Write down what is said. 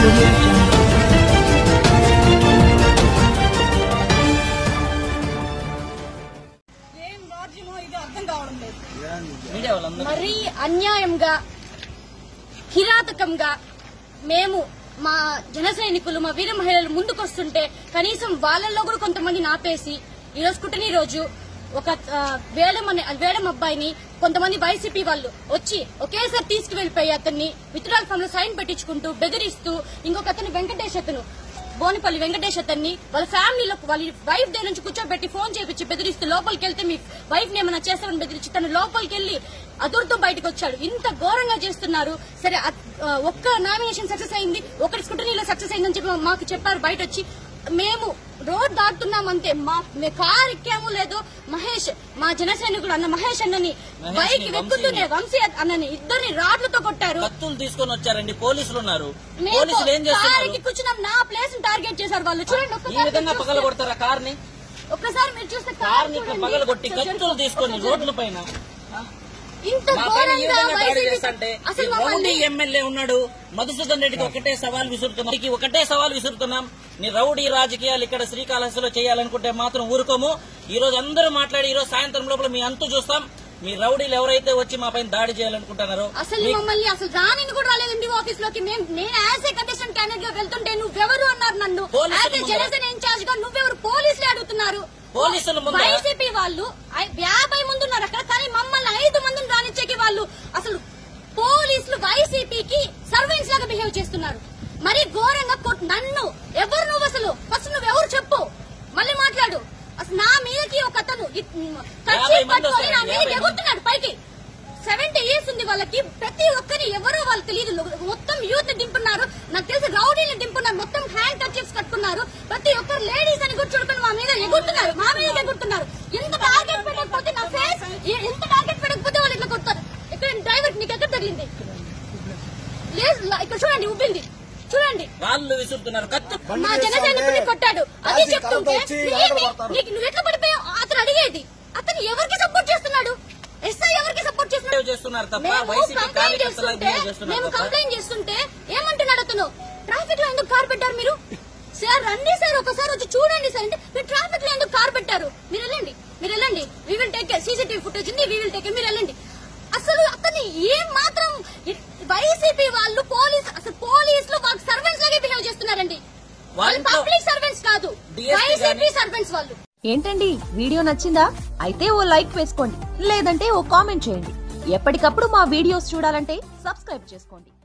మరీ అన్యాయంగా కిరాతకంగా మేము మా జన సైనికులు మా వీర మహిళలు ముందుకొస్తుంటే కనీసం వాళ్ళల్లో కూడా కొంతమంది ఆపేసి ఈరోజు కుటని రోజు ఒక వేడం అబ్బాయిని కొంతమంది వైసీపీ వాళ్ళు వచ్చి ఒకేసారి తీసుకువెళ్లిపోయి అతన్ని విత్డ్రాల్ ఫామ్ లో సైన్ పెట్టించుకుంటూ బెదిరిస్తూ ఇంకొక అతను వెంకటేష్ అతను బోనిపల్లి వెంకటేష్ అతన్ని వాళ్ళ ఫ్యామిలీలో వాళ్ళ వైఫ్ దగ్గర నుంచి కూర్చోబెట్టి ఫోన్ చేపించి బెదిరిస్తూ లోపలికి వెళ్తే మీ వైఫ్ ని ఏమైనా చేస్తారని బెదిరించి తను లోపలికి వెళ్లి అదురుతో బయటకు వచ్చాడు. ఇంత ఘోరంగా చేస్తున్నారు. సరే ఒక్క నామినేషన్ సక్సెస్ అయింది, ఒకటి స్కూటనీలో సక్సెస్ అయిందని చెప్పి మాకు చెప్పారు. బయట వచ్చి మేము రోడ్ దాటుతున్నామంటే మా కార్ ఎక్కాము లేదో మహేష్ మా జన సైనికుడు అన్న మహేష్ అన్నని బైక్ ఎక్కుతూనే వంశీ అన్నని ఇద్దరిని రాడ్లతో కొట్టారు. కత్తులు తీసుకొని వచ్చారండి, పోలీసులు ఉన్నారు. కారుకి కూర్చున్నాం, నా ప్లేస్ టార్గెట్ చేశారు వాళ్ళు. చూడండి ఈ విధంగా పగల కొడతారా కార్ ని? ఒక్కసారి మీరు చూస్తే కార్ ని పగల కొట్టి కత్తులు తీసుకొని రోడ్ల పైన ఇంత ఘోరంగా ఎమ్మెల్యే ఉన్నాడు. మధుసూదన్ రెడ్డికి ఒకటే సవాల్ విసురుతున్నాం. నీ రౌడీ రాజకీయాలు ఇక్కడ శ్రీకాళహస్తిలో చేయాలనుకుంటే మాత్రం ఊరుకోము. ఈ రోజు అందరూ మాట్లాడి ఈ రోజు సాయంత్రం లోపల మీ అంతు చూస్తాం. మీ రౌడీలు ఎవరైతే వచ్చి మా పైన దాడి చేయాలనుకుంటున్నారో అసలు మమ్మల్ని అసలు రాని కూడా రాలేదండి ఆఫీస్ లోకి. నేను యాజ్ ఏ కంటెస్టెంట్ క్యాండిడేట్ గా వెళ్తుంటే నువ్వెవరు అన్నారు నన్ను. యాజ్ ఏ జనసేన ఇన్ఛార్జ్ గా నువ్వెవరు పోలీసులే అడుగుతున్నారు. పోలీసులు వైసీపీ వాళ్ళు 50 మంది ఉన్నారు అక్కడ, కానీ మమ్మల్ని 5 మందిని రానిచ్చేకి వాళ్ళు అసలు పోలీసులు వైసీపీకి సర్వెంట్స్ లాగా బిహేవ్ చేస్తున్నారు. మరి ఘోరంగా నన్ను ఎవరు నువ్వు అసలు ఫస్ట్ నువ్వెవరు చెప్పు, మళ్ళీ మాట్లాడు. అసలు నా మీదకి ఒక అతను పట్టుకొని నా మీదకి ఎగురుతున్నాడు పైకి. 70 years ఉంది వాళ్ళకి. ప్రతి ఒక్కరి ఎవరో వాళ్ళు తెలియదు. మొత్తం యూత్ దింపున్నారు, నాకు తెలిసి రౌడీని దింపున్నారు. మొత్తం హ్యాండ్ కర్చీఫ్స్ కట్టుకున్నారు. ప్రతి ఒక్కరు లేడీస్ అని కూర్చోడుకుని మా మీద ఎగురుతున్నారు, మా మీద ఎగురుతున్నారు. ఎంత టార్గెట్ పెట్టకపోతే నా ఫేస్ ఎంత టార్గెట్ పెట్టకపోతే వాళ్ళు ఇట్లా కొడతారు. ఇక్కడ డ్రైవర్ నీకు ఎక్కడ తగిలింది? లేదు ఇక్కడ చూడండి, ఉబ్బింది చూడండి. వాళ్ళు విసురుతున్నారు, మా జన సైనికుడిని కొట్టాడు. అది చెప్తుంటే నువ్వు ఎట్లా పడిపోయావు అతను అడిగేది. అతను ఎవరికి సపోర్ట్ చేస్తున్నాడు? ఎస్ఐ ఎవరికి సపోర్ట్ చేస్తున్నారు? మేము కంప్లైంట్ చేస్తుంటే ఏమంటున్నాడు అతను, ట్రాఫిక్ లో ఎందుకు కార్ పెట్టారు మీరు? సార్ రండి సార్, ఒకసారి వచ్చి చూడండి సార్ అంటే మీరు ట్రాఫిక్ లో ఎందుకు కార్ పెట్టారు? మీరు వెళ్ళండి we will take CCTV footage ఉంది, వి విల్ టేక్ మీరు వెళ్ళండి. అసలు అతన్ని ఏం మాత్రం వైసీపీ వాళ్ళు పోలీసులు వాళ్ళకి సర్వెంట్స్ లాగే బిహేవ్ చేస్తున్నారండి. వాళ్ళు పబ్లిక్ సర్వెంట్స్ కాదు, వైసీపీ సర్వెంట్స్ వాళ్ళు. ఏంటండి వీడియో నచ్చిందా? అయితే ఓ లైక్ వేసుకోండి, లేదంటే ఓ కామెంట్ చేయండి. ఎప్పటికప్పుడు మా వీడియోస్ చూడాలంటే సబ్స్క్రైబ్ చేసుకోండి.